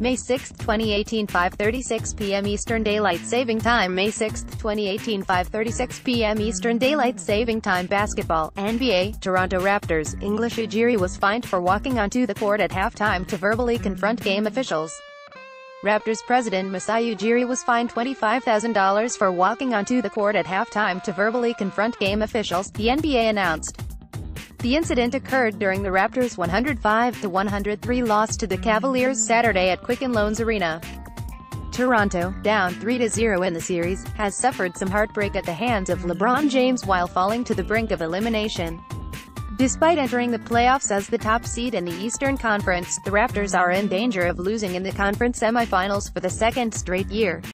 May 6, 2018 5:36 p.m. Eastern Daylight Saving Time. May 6, 2018 5:36 p.m. Eastern Daylight Saving Time. Basketball, NBA, Toronto Raptors, English Ujiri was fined for walking onto the court at halftime to verbally confront game officials. Raptors president Masai Ujiri was fined $25,000 for walking onto the court at halftime to verbally confront game officials, the NBA announced. The incident occurred during the Raptors' 105-103 loss to the Cavaliers Saturday at Quicken Loans Arena. Toronto, down 3-0 in the series, has suffered some heartbreak at the hands of LeBron James while falling to the brink of elimination. Despite entering the playoffs as the top seed in the Eastern Conference, the Raptors are in danger of losing in the conference semifinals for the second straight year.